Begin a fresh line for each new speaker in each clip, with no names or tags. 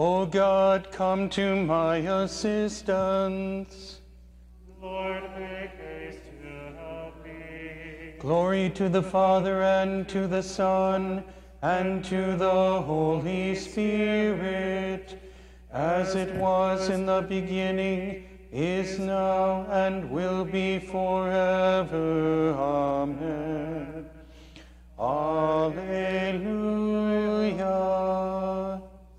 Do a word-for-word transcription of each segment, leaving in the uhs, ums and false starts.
O God, come to my assistance.
Lord, make haste to help me.
Glory to the Father, and to the Son, and to the Holy Spirit, as it was in the beginning, is now, and will be forever. Amen. Alleluia.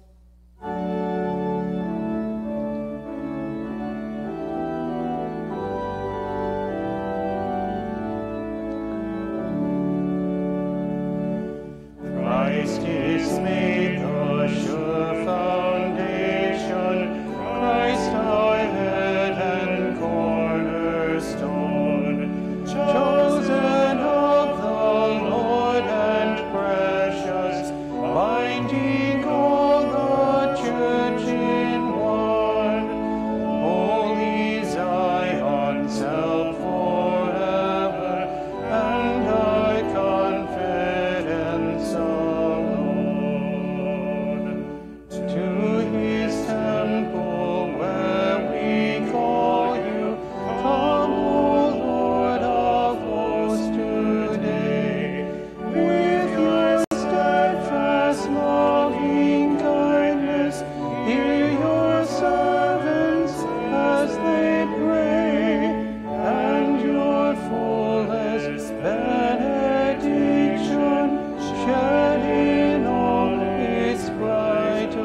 Christ is made the sure foundation, Christ our head and cornerstone, chosen of the Lord and precious, binding all the church in one. Holy Zion's help forever, and our confidence alone. To his temple where we call you, come, O Lord of hosts, today. With your steadfast loving kindness, hear your servants as they pray, and your fullest benediction shed in all its bright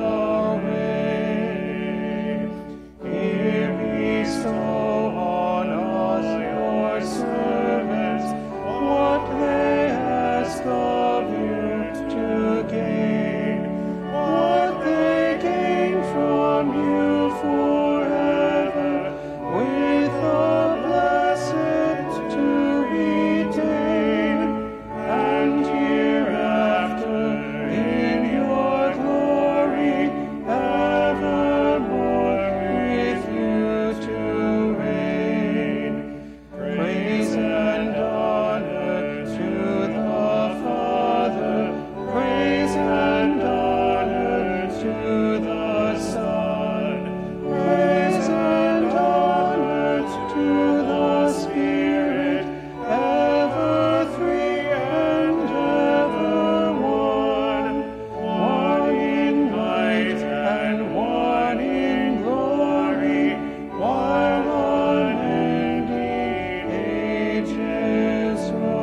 array. Here bestow on us, your servants, what they ask of you to gain, what they gain from you forever, with the blessed to retain, and hereafter in your glory evermore with you to reign. Praise and honor to the Father, praise and honor to the Son, praise and honor to the Spirit, ever three and ever one, one in might and one in glory, while unending ages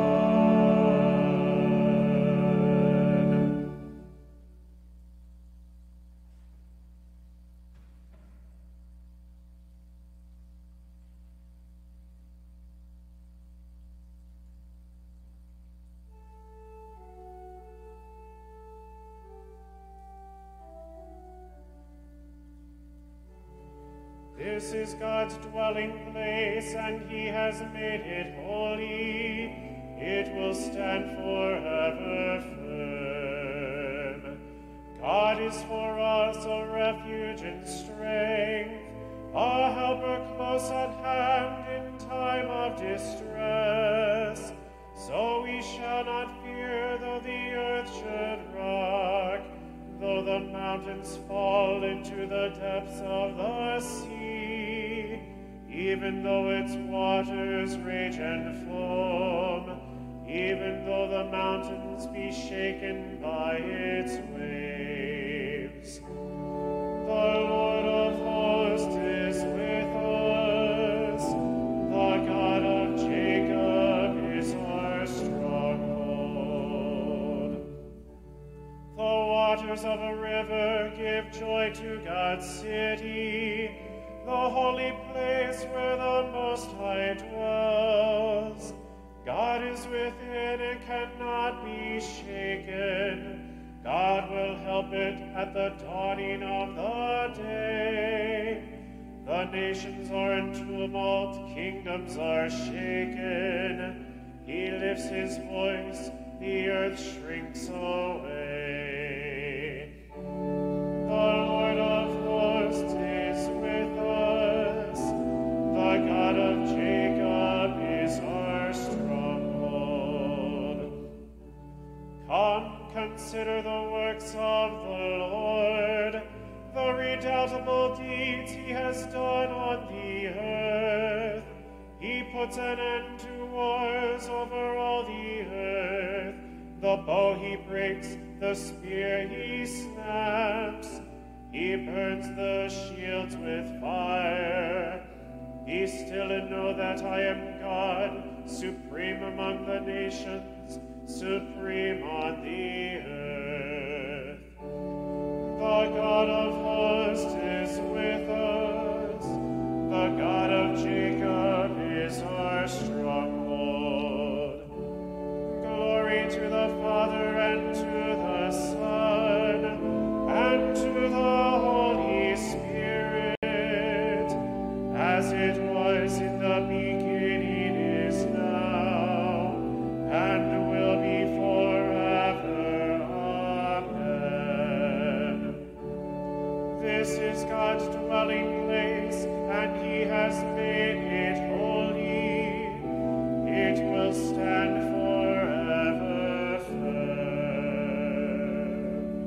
run.
This is God's dwelling place, and he has made it holy. It will stand forever firm. God is for us a refuge and strength, a helper close at hand in time of distress. So we shall not fear though the earth should rock, though the mountains fall into the depths of the sea, even though its waters rage and foam, even though the mountains be shaken by its waves. The Lord of hosts is with us. The God of Jacob is our stronghold. The waters of a river give joy to God's city, the holy place where the Most High dwells. God is within and cannot be shaken. God will help it at the dawning of the day. The nations are in tumult, kingdoms are shaken. He lifts his voice, the earth shrinks away. The Lord of hosts is with us. The God of Jacob is our stronghold. Come, consider the works of the Lord, the redoubtable deeds he has done on the earth. He puts an end to wars over all the earth. The bow he breaks, the spear he snaps. He burns the shields with fire. Be still and know that I am God, supreme among the nations, supreme on the earth. The God of hosts is with us. The God of Jacob is our stronghold. Glory to the Father and to the Son and to the Holy Spirit, as it was in the beginning, is now, and will be forever. Amen. This is God's dwelling place, and he has made it holy. It will stand forever firm.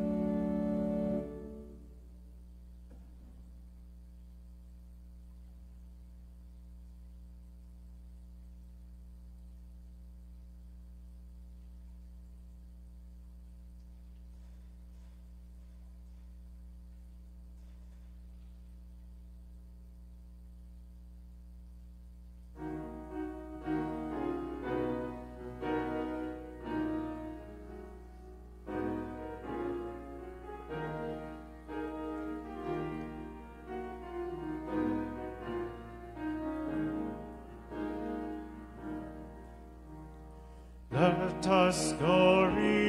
Let us go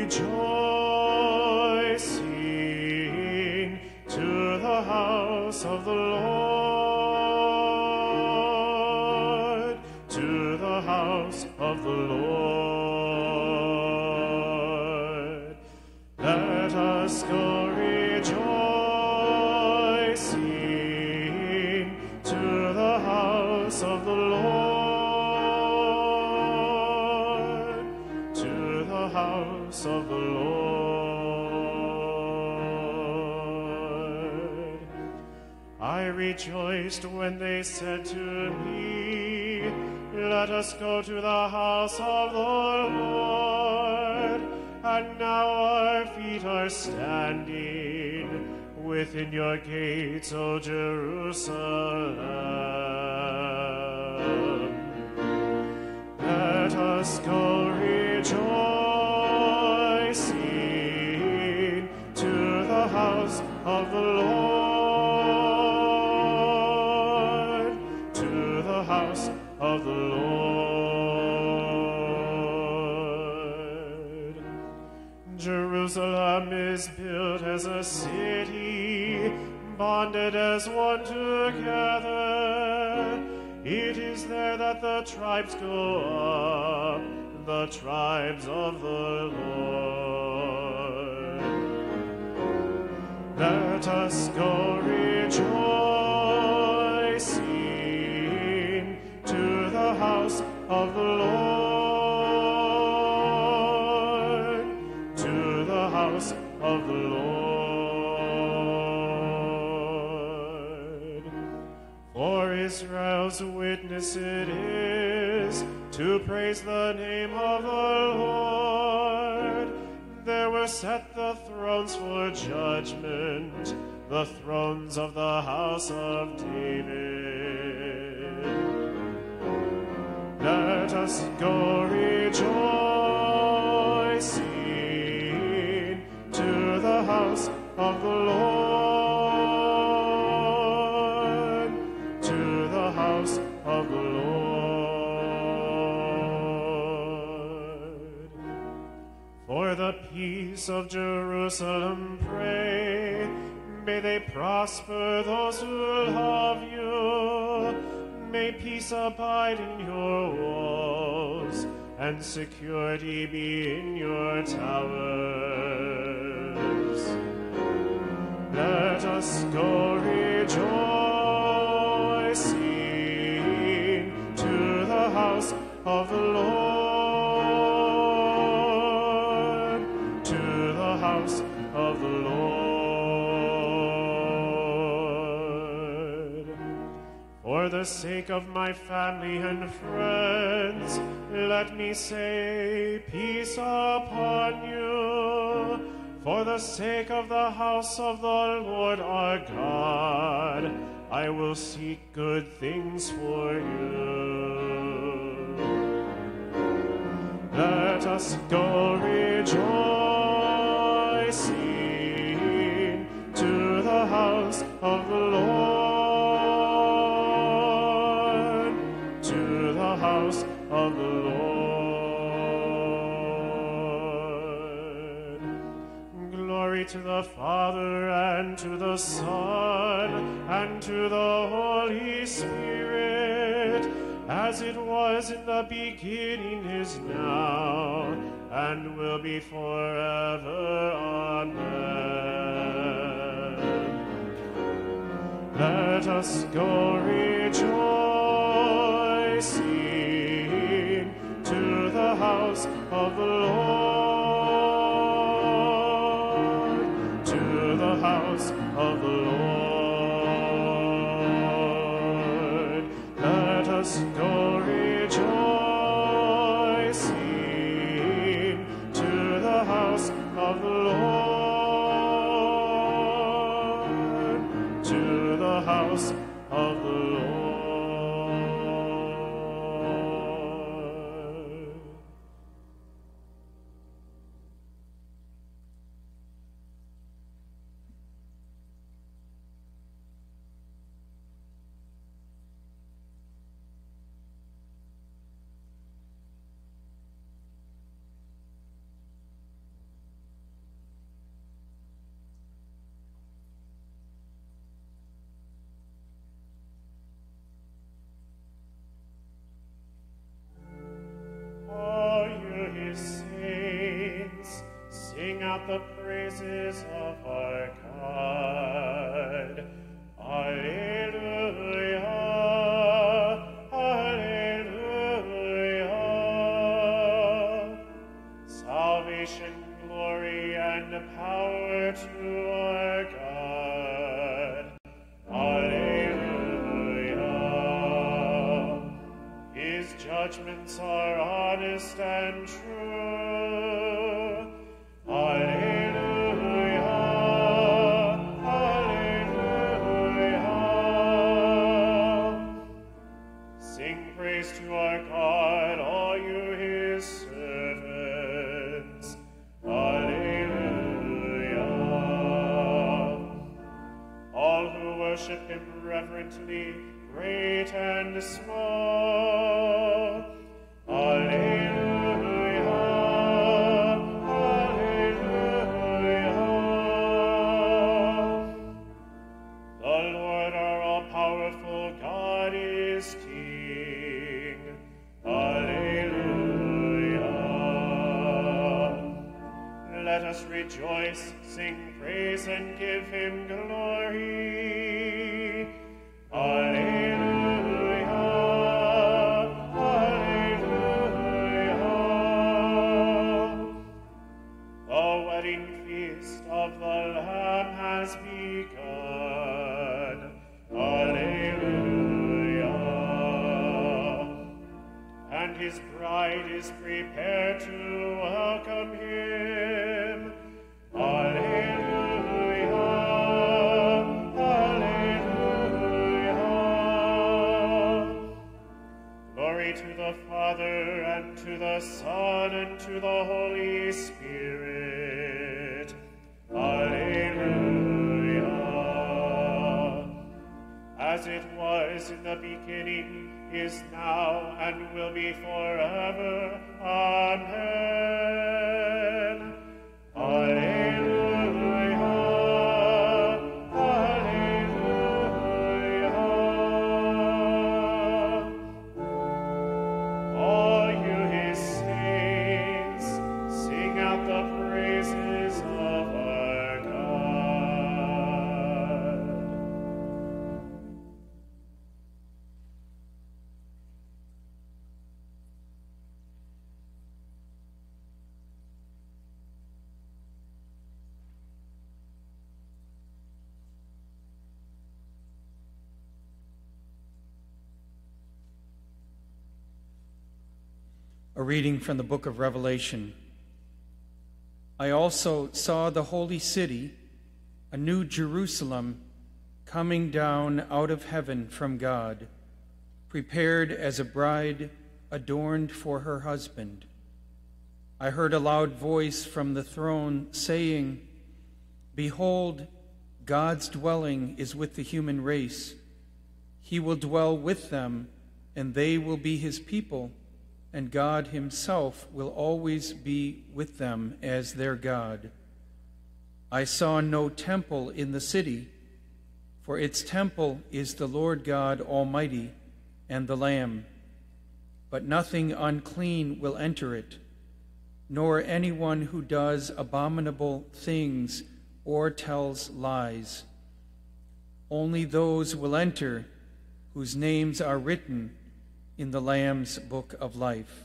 rejoicing to the house of the Lord, to the house of the Lord. Let us go rejoicing to the house of the Lord. House of the Lord. I rejoiced when they said to me, let us go to the house of the Lord. And now our feet are standing within your gates, O Jerusalem. Let us go rejoicing to the house of the Lord, to the house of the Lord. Jerusalem is built as a city, bonded as one together. It is there that the tribes go up, the tribes of the Lord. Let us go rejoicing to the house of the Lord, to the house of the Lord. For Israel's witness it is to praise the name of the Lord. There were set the thrones for judgment, the thrones of the house of David. Let us go rejoicing to the house of the Lord, to the house of the Lord. For the peace of Jerusalem pray, may they prosper those who love you. May peace abide in your walls, and security be in your towers. Let us go rejoicing to the house of the Lord, to the house of the Lord. the sake of my family and friends, let me say peace upon you. For the sake of the house of the Lord our God, I will seek good things for you. Let us go rejoicing to the house of the Lord, to the house of the Lord. Glory to the Father, and to the Son, and to the Holy Spirit, as it was in the beginning, is now, and will be forever. Amen. Let us go rejoicing to the house of the Lord, to the house of the Lord. Let us go rejoicing to the house of the Lord, to the house of the Lord. All you his saints, sing out the praises of our God. Alleluia, alleluia. Salvation, glory, and power to our God. Alleluia. His judgments are honest and true. Alleluia, alleluia. Sing praise to our God, all you his servants. Alleluia. All who worship him reverently, great and small. Alleluia, alleluia. The Lord our all-powerful God is King. Alleluia. Let us rejoice, sing praise, and give him glory. Alleluia, alleluia. The wedding feast of the Lamb has begun. Alleluia. And his bride is prepared to welcome him. Alleluia, alleluia. Glory to the Father, and to the Son, and to the Holy Spirit. Alleluia. As it was in the beginning, is now, and will be forever. Amen. Alleluia, alleluia. All you his saints, sing out the praises of our God.
A reading from the book of Revelation. I also saw the holy city, a new Jerusalem, coming down out of heaven from God, prepared as a bride adorned for her husband. I heard a loud voice from the throne saying, "Behold, God's dwelling is with the human race. He will dwell with them, and they will be his people, and God himself will always be with them as their God. I saw no temple in the city, for its temple is the Lord God Almighty and the Lamb. But nothing unclean will enter it, nor anyone who does abominable things or tells lies. Only those will enter whose names are written in the Lamb's book of life."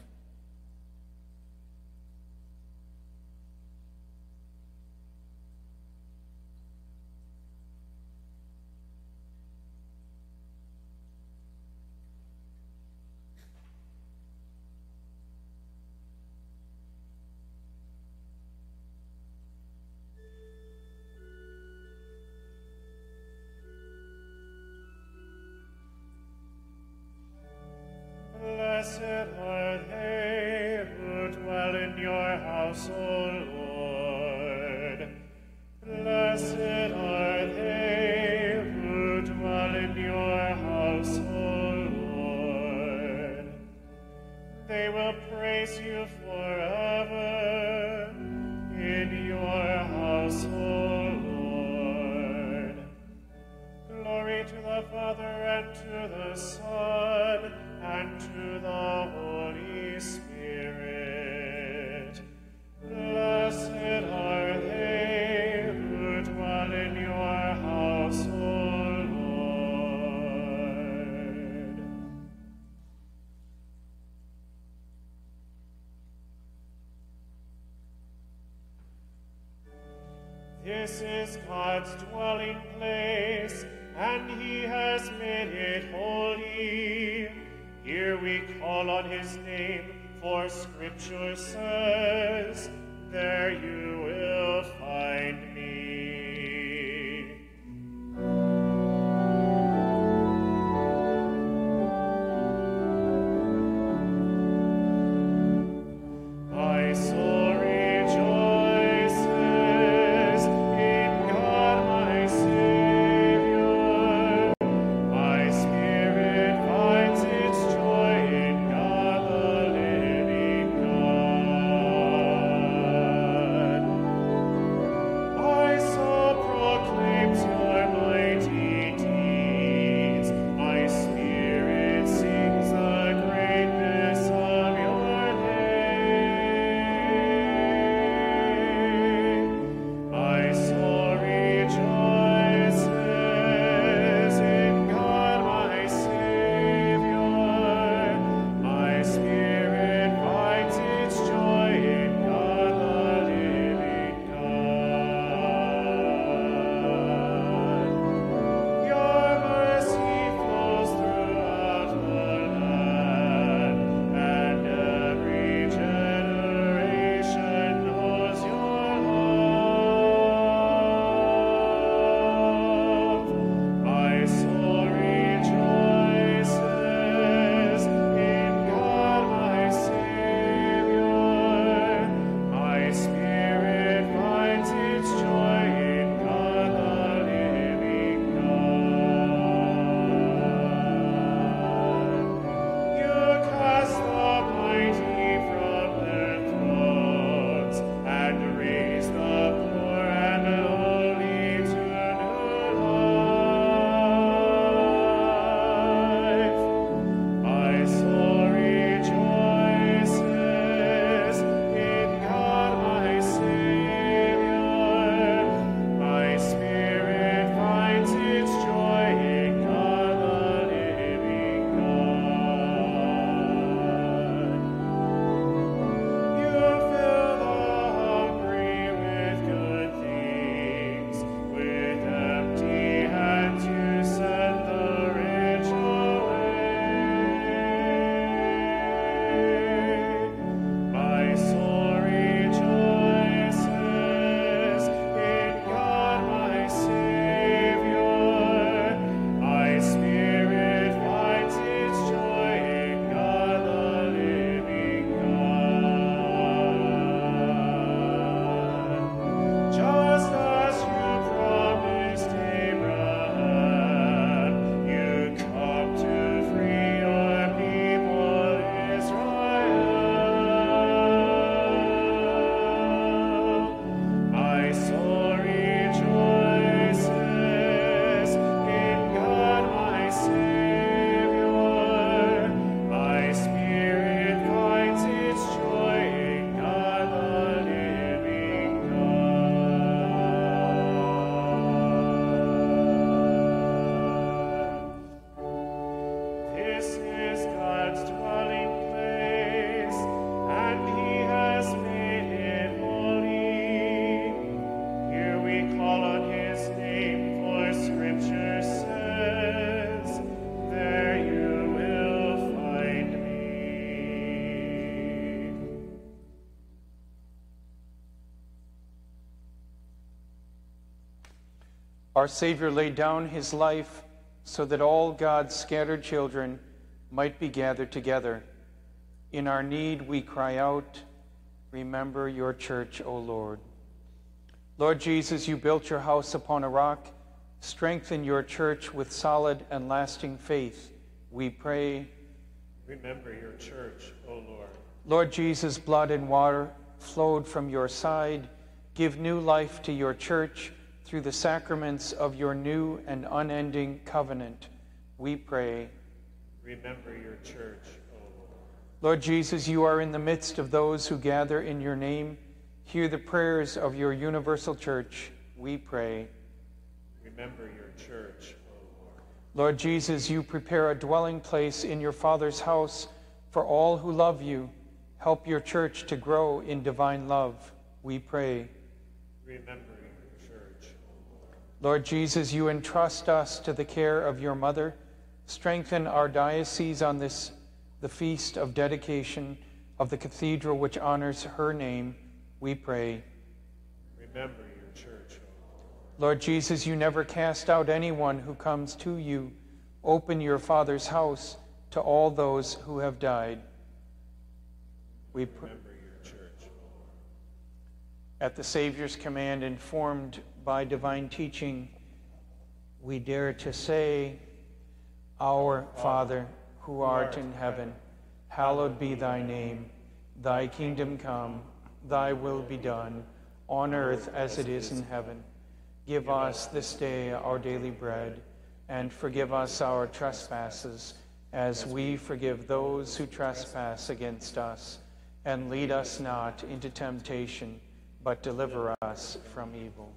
Blessed are they who dwell in your house, O Lord. Blessed are they who dwell in your house, O Lord. They will praise you forever in your house, O Lord. Glory to the Father and to the Son and to the Holy Spirit. Blessed are they who dwell in your house, O Lord. This is God's dwelling place, and he has made it holy. Here we call on his name, for Scripture says, "There you will find me." My soul rejoices in God my Savior. My spirit finds its joy in God the living God.
Our Savior laid down his life so that all God's scattered children might be gathered together. In our need we cry out, remember your church, O Lord. Lord Jesus, you built your house upon a rock. Strengthen your church with solid and lasting faith, we pray.
Remember your church, O Lord.
Lord Jesus, blood and water flowed from your side. Give new life to your church through the sacraments of your new and unending covenant, we pray.
Remember your church, O Lord.
Lord Jesus, you are in the midst of those who gather in your name. Hear the prayers of your universal church, we pray.
Remember your church, O Lord.
Lord Jesus, you prepare a dwelling place in your Father's house for all who love you. Help your church to grow in divine love, we pray.
Remember your church, O Lord.
Lord Jesus, you entrust us to the care of your mother. Strengthen our diocese on this, the feast of dedication of the cathedral which honors her name, we pray.
Remember your church, O Lord.
Lord Jesus, you never cast out anyone who comes to you. Open your Father's house to all those who have died. We pray.
Remember your church, O Lord.
At the Savior's command, informed by divine teaching, we dare to say, Our Father, who art in heaven, hallowed be thy name. Thy kingdom come, thy will be done, on earth as it is in heaven. Give us this day our daily bread, and forgive us our trespasses, as we forgive those who trespass against us. And lead us not into temptation, but deliver us from evil.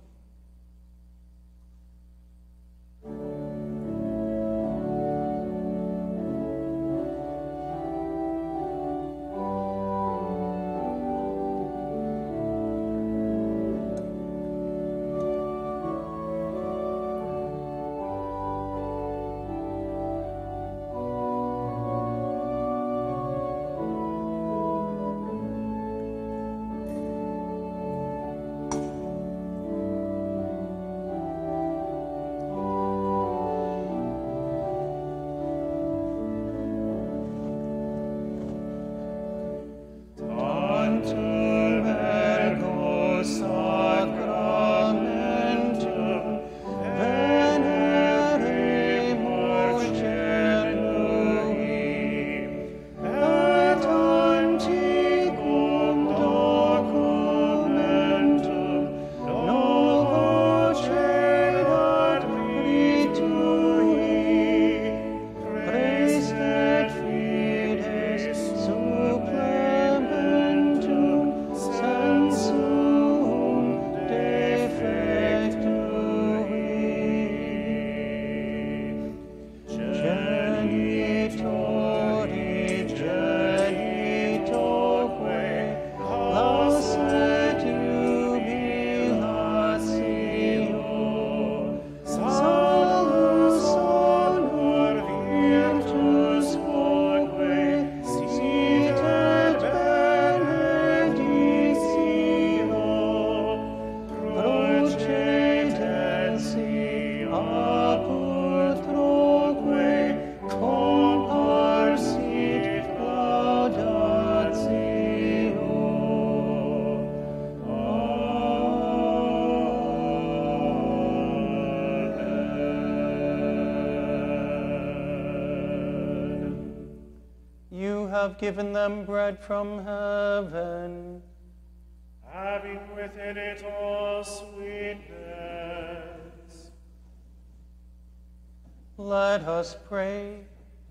Have given them bread from heaven,
having within it all sweetness.
Let us pray.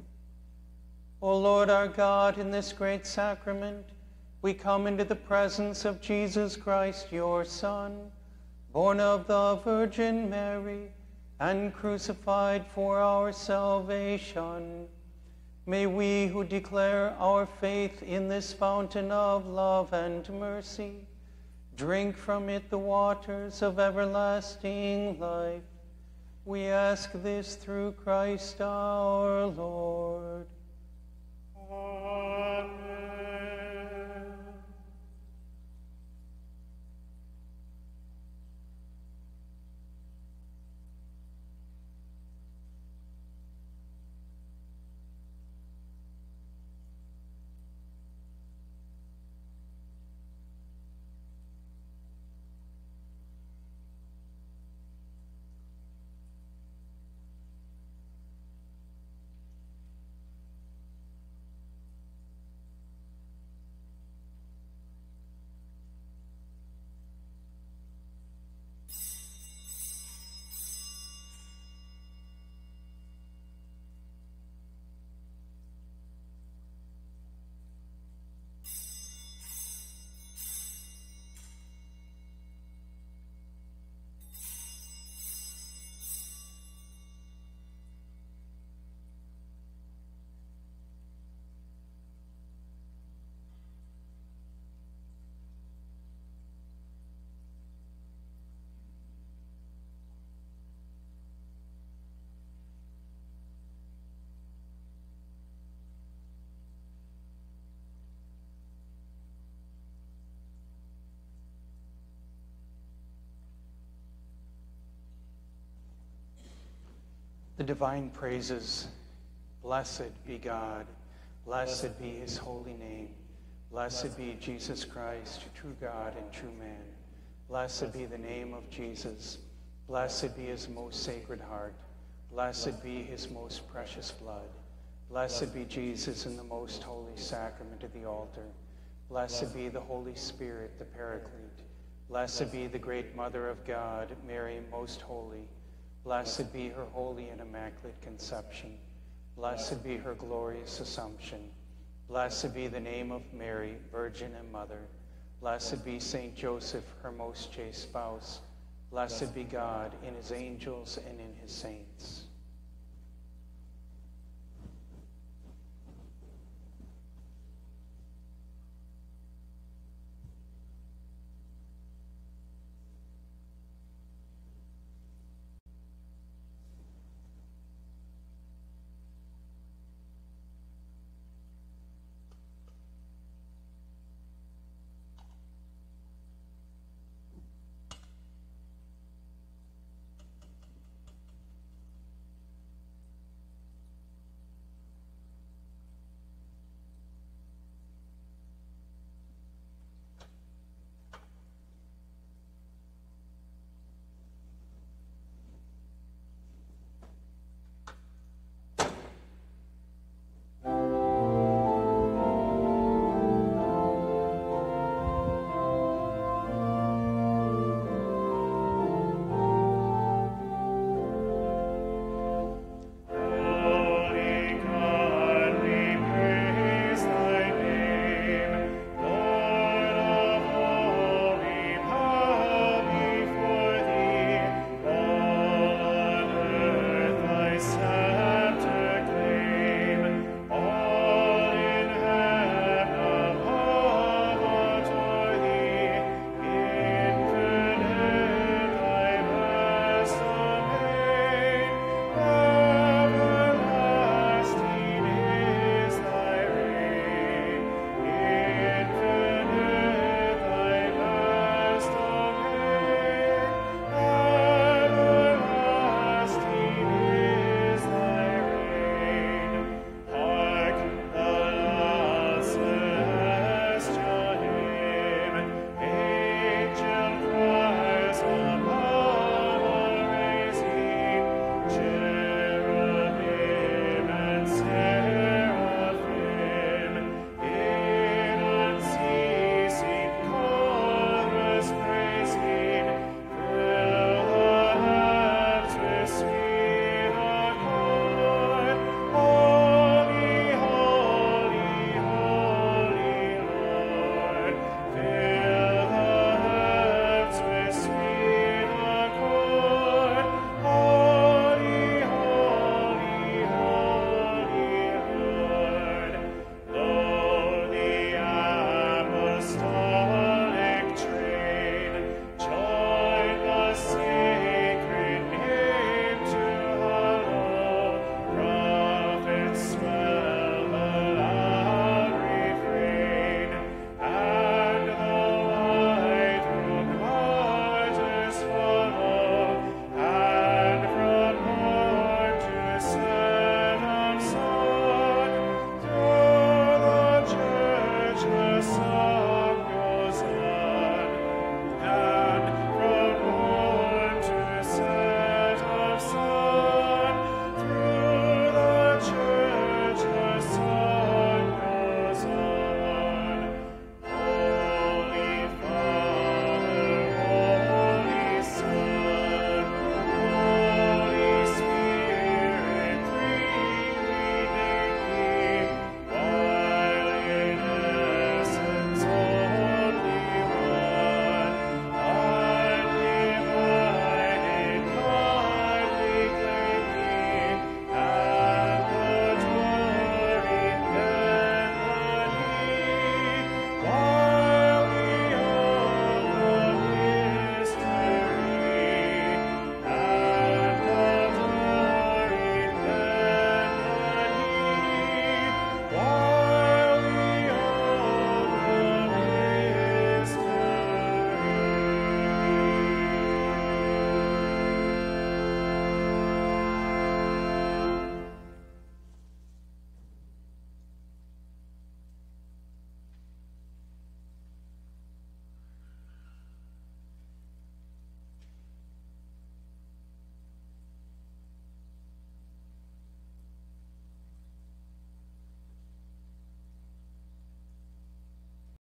O Lord our God, in this great sacrament, we come into the presence of Jesus Christ, your Son, born of the Virgin Mary, and crucified for our salvation. May we who declare our faith in this fountain of love and mercy drink from it the waters of everlasting life. We ask this through Christ our Lord.
Amen.
The divine praises. Blessed be God. Blessed be his holy name. Blessed be Jesus Christ, true God and true man. Blessed be the name of Jesus. Blessed be his most sacred heart. Blessed be his most precious blood. Blessed be Jesus in the most holy sacrament of the altar. Blessed be the Holy Spirit, the Paraclete. Blessed be the great Mother of God, Mary most holy. Blessed be her holy and immaculate conception. Blessed be her glorious assumption. Blessed be the name of Mary, Virgin and Mother. Blessed be Saint Joseph, her most chaste spouse. Blessed be God in his angels and in his saints.